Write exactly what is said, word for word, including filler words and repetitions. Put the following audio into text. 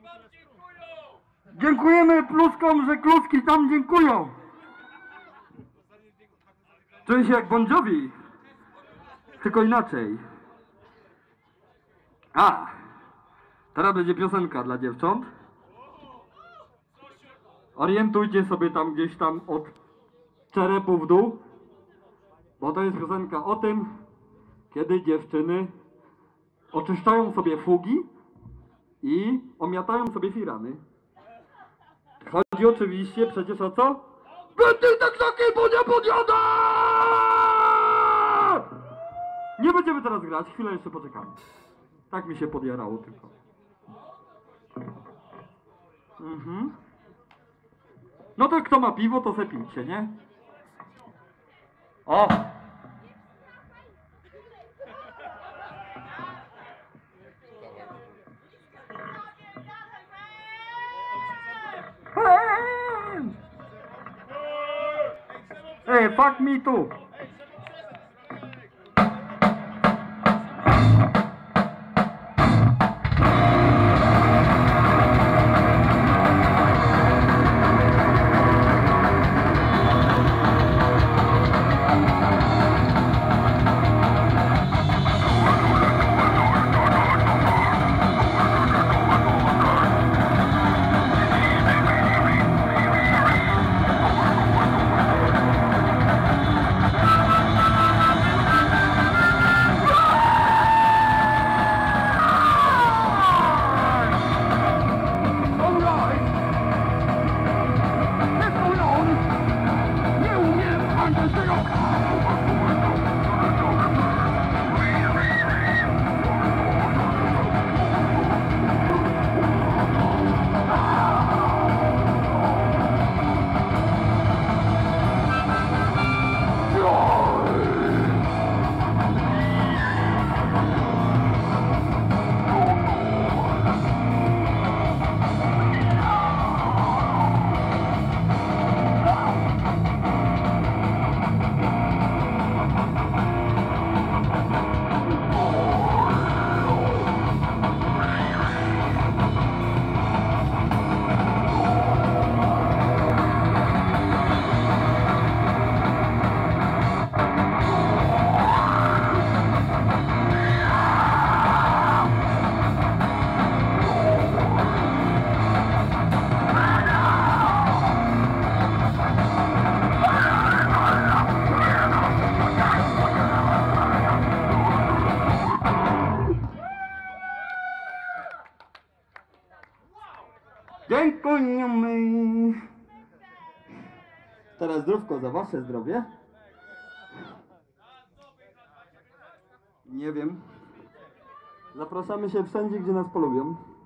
Dziękujemy pluskom, że kluski tam dziękują. Czuję się jak Bon Jovi, tylko inaczej. A, teraz będzie piosenka dla dziewcząt. Orientujcie sobie tam gdzieś tam od czerepu w dół, bo to jest piosenka o tym, kiedy dziewczyny oczyszczają sobie fugi i omiatają sobie firany. Chodzi oczywiście przecież o co? Będę tak takie, bo nie podjadę! Nie będziemy teraz grać, chwilę jeszcze poczekamy. Tak mi się podjarało tylko. Mhm. No to kto ma piwo, to se pijcie, nie? O! Hey, fuck me too! Dziękujemy. Teraz zdrówko za wasze zdrowie. Nie wiem. Zapraszamy się wszędzie, gdzie nas polubią.